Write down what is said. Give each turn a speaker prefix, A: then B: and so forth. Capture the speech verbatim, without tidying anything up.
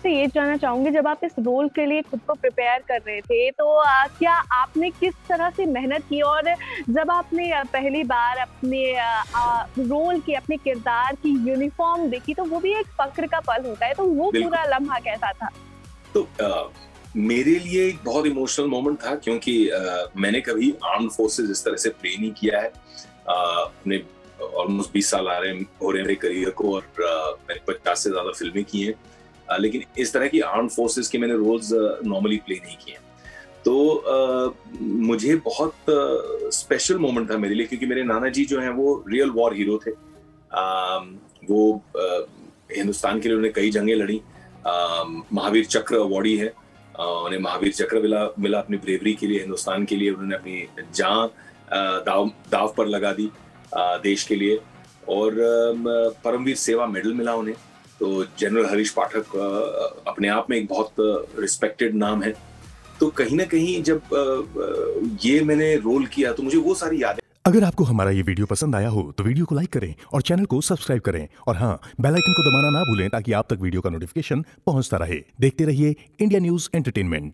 A: आपसे ये जानना चाहूँगी, जब आप इस रोल के लिए खुद को प्रिपेयर कर रहे थे, तो अ, क्या आपने किस तरह से मेहनत की? और जब आपने अ, पहली बार अपने अ अ, रोल की, अपने किरदार की यूनिफ़ॉर्म देखी, तो वो भी एक फ़क्र का पल होता है, तो वो
B: बिल्कुल।
A: पूरा लम्हा कैसा था?
B: तो अ, मेरे लिए एक बहुत इमोशनल मोमेंट था क्योंकि अ, मैंने कभी आर्म्ड फोर्सेस इस तरह से प्ले नहीं किया है। अ, अपने ऑलमोस्ट बीस साल आ रहे हैं हो रहे हैं मेरे करियर को और अ, मैंने पचास से ज़्यादा फ़िल्में की हैं। अ, लेकिन इस तरह की आर्म्ड फोर्सेस के मैंने रोल्स नॉर्मली प्ले नहीं किए हैं। तो अ, मुझे बहुत स्पेशल मोमेंट था मेरे लिए क्योंकि मेरे नाना जी जो हैं वो रियल वॉर हीरो थे। अ, वो अ, हिंदुस्तान के लिए उन्होंने कई जंगें लड़ी। अ, महावीर चक्र अवॉर्डी हैं। अ, उन्हें महावीर चक्र मिला मिला अपनी ब्रेवरी के लिए, हिंदुस्तान के लिए उन्होंने अपनी जान अ, दाँव दाँव पर लगा दी अ, देश के लिए और म परमवीर सेवा मेडल मिला उन्हें। तो जनरल हरीश पाठक अ, अपने आप में एक बहुत रिस्पेक्टेड नाम है। तो कहीं न कहीं जब अ अ, ये मैंने रोल किया तो मुझे वो सारी यादें
C: अगर आपको हमारा ये वीडियो पसंद आया हो तो वीडियो को लाइक करें और चैनल को सब्सक्राइब करें और हाँ, बेल आइकन को दबाना ना भूलें ताकि आप तक वीडियो का नोटिफिकेशन पहुंचता रहे। देखते रहिए इंडिया न्यूज़ एंटरटेनमेंट।